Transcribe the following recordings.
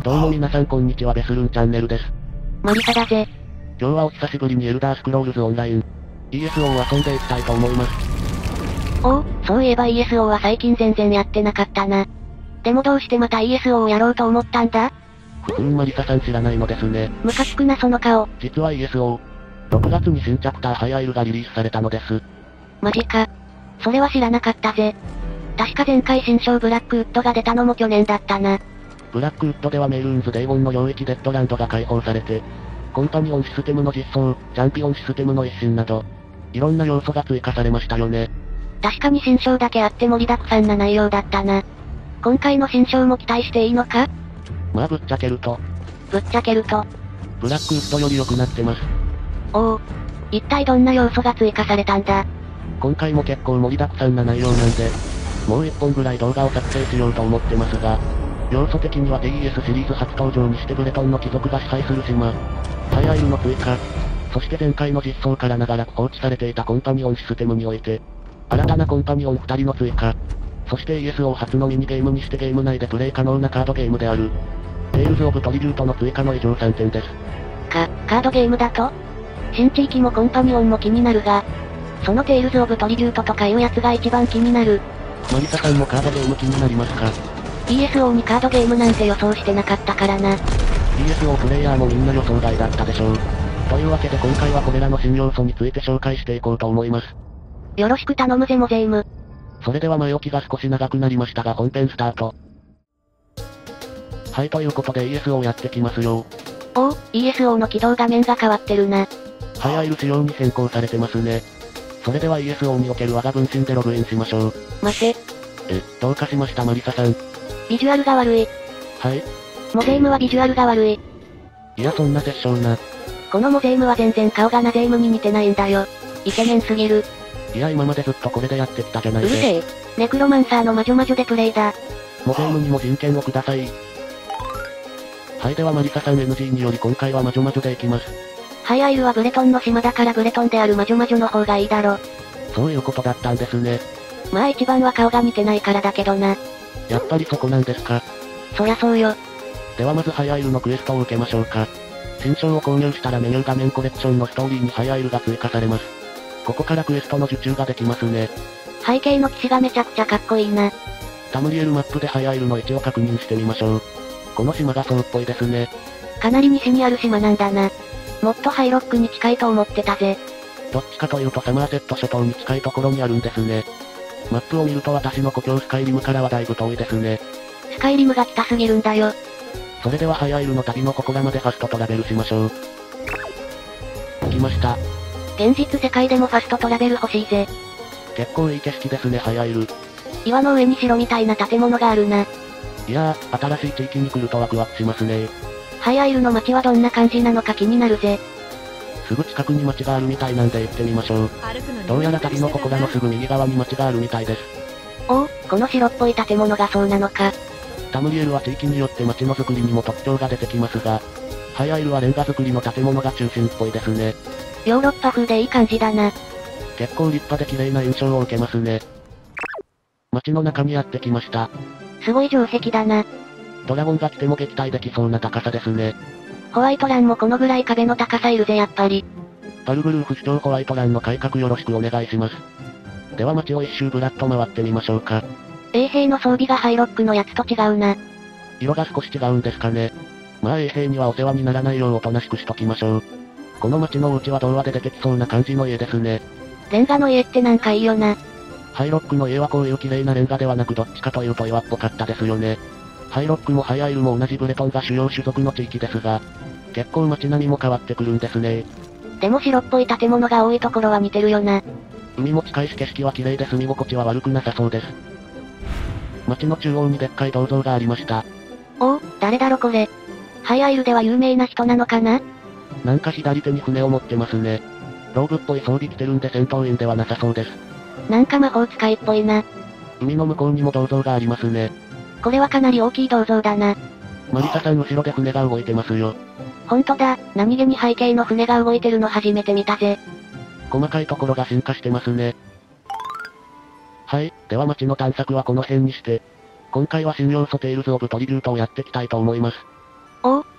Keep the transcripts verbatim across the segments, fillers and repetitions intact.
どうも皆さんこんにちは、ベスルンチャンネルです。 マリサだぜ。 今日はお久しぶりにエルダースクロールズオンライン イーエスオー を遊んでいきたいと思います。 おお、そういえば イーエスオー は最近全然やってなかったな。でもどうしてまた イーエスオー をやろうと思ったんだ？ ふふん、マリサさん知らないのですね。 ムカつくなその顔。 実は イーエスオー、ろくがつに新チャプターハイアイルがリリースされたのです。 マジか。それは知らなかったぜ。確か前回新章ブラックウッドが出たのも去年だったな。 ブラックウッドではメイルーンズデーゴンの領域デッドランドが解放されて、コンパニオンシステムの実装、チャンピオンシステムの一新など、いろんな要素が追加されましたよね。 確かに新章だけあって盛りだくさんな内容だったな。今回の新章も期待していいのか？ まあぶっちゃけると、 ぶっちゃけると、 ブラックウッドより良くなってます。 おお。一体どんな要素が追加されたんだ？ 今回も結構盛りだくさんな内容なんで、もう一本ぐらい動画を作成しようと思ってますが、要素的には ティーイーエス シリーズ初登場にしてブレトンの貴族が支配する島、ハイアイルの追加、そして前回の実装から長らく放置されていたコンパニオンシステムにおいて、新たなコンパニオンふたりの追加、そして イーエスオー 初のミニゲームにしてゲーム内でプレイ可能なカードゲームである、テイルズ・オブ・トリルートの追加の以上さんてんです。 か、カードゲームだと？新地域もコンパニオンも気になるが、そのテイルズ・オブ・トリリュートとかいうやつが一番気になる。 マリサさんもカードゲーム気になりますか？ イーエスオー にカードゲームなんて予想してなかったからな。 イーエスオー プレイヤーもみんな予想外だったでしょう。というわけで今回はこれらの新要素について紹介していこうと思います。 よろしく頼むぜモゼイム。 それでは前置きが少し長くなりましたが本編スタート。はい、ということで イーエスオー やってきますよ。 おお、イーエスオー の起動画面が変わってるな。 ハイアイル仕様に変更されてますね。それでは イーエスオー における我が分身でログインしましょう。 待て。 え、どうかしましたマリサさん。 ビジュアルが悪い。 はい。 モゼイムはビジュアルが悪い。 いやそんな絶唱な。 このモゼイムは全然顔がナゼイムに似てないんだよ。イケメンすぎる。 いや今までずっとこれでやってきたじゃないうで。 るせえ。ネクロマンサーの魔女魔女でプレイだ。 モゼイムにも人権をください。はい、ではマリサさん エヌジー により今回は魔女魔女でいきます。 ハイアイルはブレトンの島だからブレトンである魔女魔女の方がいいだろ。 そういうことだったんですね。 まあ一番は顔が似てないからだけどな。 やっぱりそこなんですか。 そりゃそうよ。 ではまずハイアイルのクエストを受けましょうか。新章を購入したらメニュー画面コレクションのストーリーにハイアイルが追加されます。ここからクエストの受注ができますね。 背景の騎士がめちゃくちゃかっこいいな。 タムリエルマップでハイアイルの位置を確認してみましょう。この島がそうっぽいですね。 かなり西にある島なんだな。もっとハイロックに近いと思ってたぜ。 どっちかというとサマーセット諸島に近いところにあるんですね。マップを見ると私の故郷スカイリムからはだいぶ遠いですね。 スカイリムが北すぎるんだよ。 それではハイアイルの旅のここらまでファストトラベルしましょう。来ました。 現実世界でもファストトラベル欲しいぜ。 結構いい景色ですねハイアイル。 岩の上に城みたいな建物があるな。 いやー、新しい地域に来るとワクワクしますね。 ハイアイルの街はどんな感じなのか気になるぜ。 すぐ近くに街があるみたいなんで行ってみましょう。どうやら旅のここらのすぐ右側に街があるみたいです。 おお、この白っぽい建物がそうなのか。 タムリエルは地域によって街の作りにも特徴が出てきますが、ハイアイルはレンガ造りの建物が中心っぽいですね。 ヨーロッパ風でいい感じだな。 結構立派で綺麗な印象を受けますね。街の中にやってきました。 すごい城壁だな。 ドラゴンが来ても撃退できそうな高さですね。 ホワイトランもこのぐらい壁の高さいるぜやっぱり。 パルグルーフ市長ホワイトランの改革よろしくお願いします。では街を一周ブラッと回ってみましょうか。 衛兵の装備がハイロックのやつと違うな。 色が少し違うんですかね。まあ衛兵にはお世話にならないようおとなしくしときましょう。この街のお家は童話で出てきそうな感じの家ですね。 レンガの家ってなんかいいよな。 ハイロックの家はこういう綺麗なレンガではなくどっちかというと岩っぽかったですよね。ハイロックもハイアイルも同じブレトンが主要種族の地域ですが、結構街並みも変わってくるんですね。 でも白っぽい建物が多いところは似てるよな。 海も近いし景色は綺麗で住み心地は悪くなさそうです。街の中央にでっかい銅像がありました。 おお、誰だろこれ。ハイアイルでは有名な人なのかな？ なんか左手に船を持ってますね。ローブっぽい装備着てるんで戦闘員ではなさそうです。 なんか魔法使いっぽいな。 海の向こうにも銅像がありますね。 これはかなり大きい銅像だな。 マリサさん後ろで船が動いてますよ。 ほんとだ、何気に背景の船が動いてるの初めて見たぜ。 細かいところが進化してますね。はい、では街の探索はこの辺にして、今回は新要素テイルズ・オブ・トリリュートをやっていきたいと思います。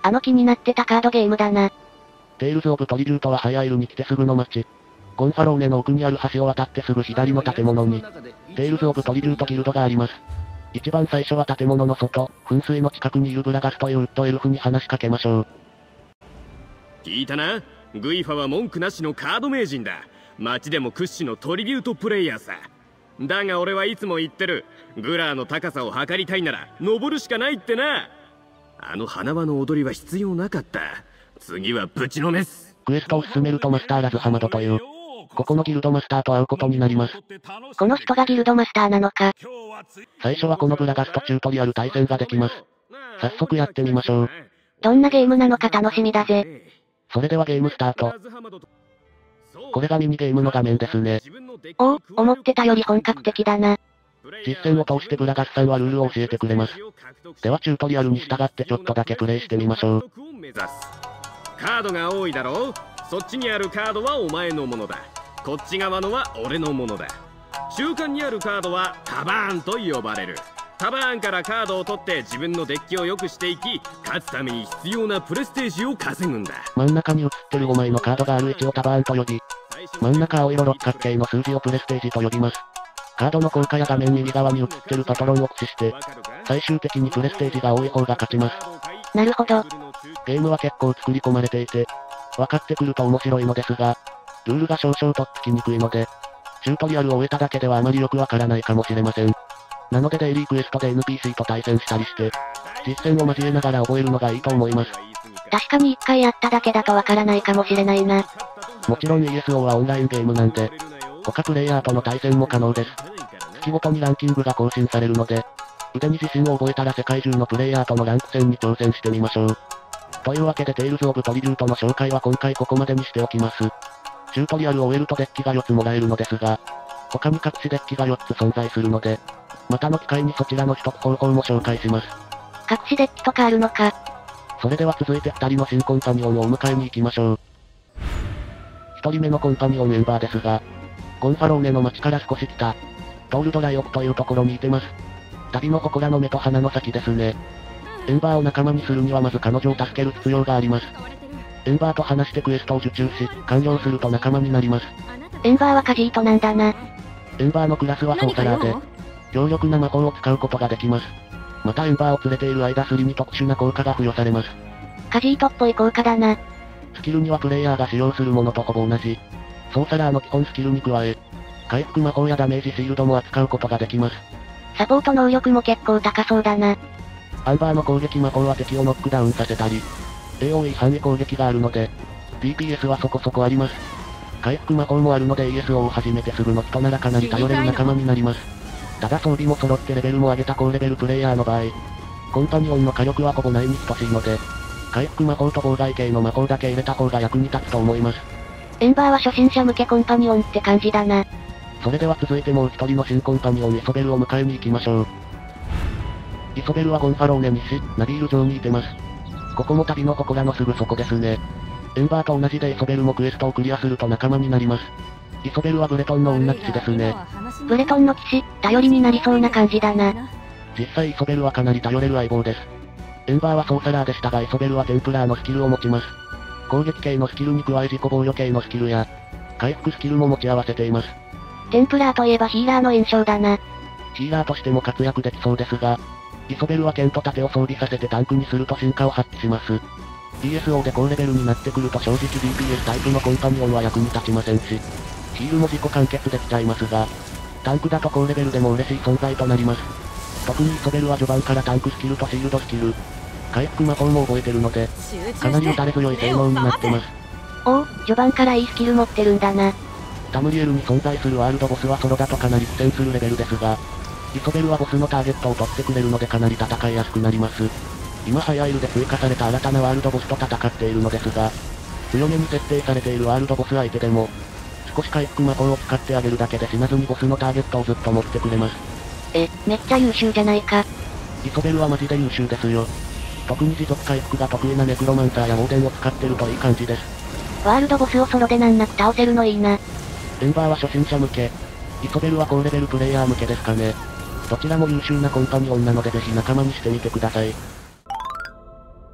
あの気になってたカードゲームだな。 テイルズ・オブ・トリビュートはハイアイルに来てすぐの街。ゴンファローネの奥にある橋を渡ってすぐ左の建物に、テイルズ・オブ・トリビュートギルドがあります。一番最初は建物の外、噴水の近くにいるブラガスというウッドエルフに話しかけましょう。 聞いたな？グイファは文句なしのカード名人だ。街でも屈指のトリビュートプレイヤーさ。だが俺はいつも言ってる。グラーの高さを測りたいなら登るしかないってな。あの花輪の踊りは必要なかった。次はぶちのめす。 クエストを進めるとマスターラズハマドという、ここのギルドマスターと会うことになります。 この人がギルドマスターなのか。 最初はこのブラガスとチュートリアル対戦ができます。早速やってみましょう。 どんなゲームなのか楽しみだぜ。 それではゲームスタート。これがミニゲームの画面ですね。 おお、思ってたより本格的だな。 実践を通してブラガスさんはルールを教えてくれます。ではチュートリアルに従ってちょっとだけプレイしてみましょう。 カードが多いだろう。そっちにあるカードはお前のものだ。こっち側のは俺のものだ。中間にあるカードはタバーンと呼ばれる。タバーンからカードを取って自分のデッキを良くしていき、勝つために必要なプレステージを稼ぐんだ。 真ん中に映ってるごまいのカードがある位置をタバーンと呼び、真ん中青色六角形の数字をプレステージと呼びます。カードの効果や画面右側に映ってるパトロンを駆使して、最終的にプレステージが多い方が勝ちます。 なるほど。 ゲームは結構作り込まれていて、分かってくると面白いのですが、ルールが少々とっつきにくいので、チュートリアルを終えただけではあまりよくわからないかもしれません。なのでデイリークエストで エヌピーシー と対戦したりして、実践を交えながら覚えるのがいいと思います。 確かに一回やっただけだとわからないかもしれないな。 もちろん イーエスオー はオンラインゲームなんで、他プレイヤーとの対戦も可能です。月ごとにランキングが更新されるので、腕に自信を覚えたら世界中のプレイヤーとのランク戦に挑戦してみましょう。というわけでテイルズ・オブ・トリビュートの紹介は今回ここまでにしておきます。チュートリアルを終えるとデッキがよっつもらえるのですが、他に隠しデッキがよっつ存在するので、またの機会にそちらの取得方法も紹介します。 隠しデッキとかあるのか。 それでは続いてふたりの新コンパニオンをお迎えに行きましょう。ひとりめのコンパニオンエンバーですが、ゴンファローネの街から少し北、トールドライオクというところにいてます。旅の祠の目と鼻の先ですね。エンバーを仲間にするにはまず彼女を助ける必要があります。エンバーと話してクエストを受注し、完了すると仲間になります。 エンバーはカジートなんだな。 エンバーのクラスはソーサラーで、強力な魔法を使うことができます。またエンバーを連れている間スリに特殊な効果が付与されます。 カジートっぽい効果だな。 スキルにはプレイヤーが使用するものとほぼ同じ。ソーサラーの基本スキルに加え、回復魔法やダメージシールドも扱うことができます。 サポート能力も結構高そうだな。 アンバーの攻撃魔法は敵をノックダウンさせたり、エーオーイー 範囲攻撃があるので、ディーピーエス はそこそこあります。回復魔法もあるので イーエスオー を始めてすぐの人ならかなり頼れる仲間になります。ただ装備も揃ってレベルも上げた高レベルプレイヤーの場合、コンパニオンの火力はほぼないに等しいので、回復魔法と妨害系の魔法だけ入れた方が役に立つと思います。 エンバーは初心者向けコンパニオンって感じだな。 それでは続いてもう一人の新コンパニオンイソベルを迎えに行きましょう。イソベルはゴンファローネ西、ナビール城にいてます。ここも旅の祠のすぐそこですね。エンバーと同じでイソベルもクエストをクリアすると仲間になります。イソベルはブレトンの女騎士ですね。 ブレトンの騎士、頼りになりそうな感じだな。 実際イソベルはかなり頼れる相棒です。エンバーはソーサラーでしたがイソベルはテンプラーのスキルを持ちます。攻撃系のスキルに加え自己防御系のスキルや、回復スキルも持ち合わせています。 テンプラーといえばヒーラーの印象だな。 ヒーラーとしても活躍できそうですが、イソベルは剣と盾を装備させてタンクにすると進化を発揮します。イーエスオー で高レベルになってくると正直 ディーピーエス タイプのコンパニオンは役に立ちませんし、ヒールも自己完結できちゃいますが、タンクだと高レベルでも嬉しい存在となります。特にイソベルは序盤からタンクスキルとシールドスキル、回復魔法も覚えてるので、かなり打たれ強い性能になってます。 おお、序盤からいいスキル持ってるんだな。 タムリエルに存在するワールドボスはソロだとかなり苦戦するレベルですが、イソベルはボスのターゲットを取ってくれるのでかなり戦いやすくなります。今ハイアイルで追加された新たなワールドボスと戦っているのですが、強めに設定されているワールドボス相手でも、少し回復魔法を使ってあげるだけで死なずにボスのターゲットをずっと持ってくれます。 え、めっちゃ優秀じゃないか。 イソベルはマジで優秀ですよ。特に持続回復が得意なネクロマンサーやオーデンを使ってるといい感じです。 ワールドボスをソロで難なく倒せるのいいな。 エンバーは初心者向け、イソベルは高レベルプレイヤー向けですかね。どちらも優秀なコンパニオンなのでぜひ仲間にしてみてください。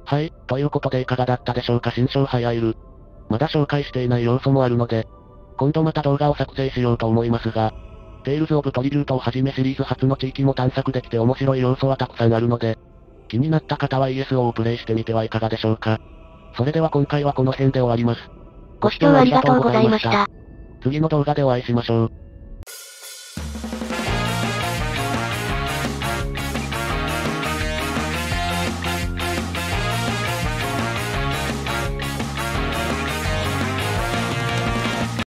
はい、ということでいかがだったでしょうか。新章ハイアイル。まだ紹介していない要素もあるので、今度また動画を作成しようと思いますが、テイルズ・オブ・トリルートをはじめシリーズ初の地域も探索できて面白い要素はたくさんあるので、気になった方は イーエスオー をプレイしてみてはいかがでしょうか。それでは今回はこの辺で終わります。 ご視聴ありがとうございました。 次の動画でお会いしましょう。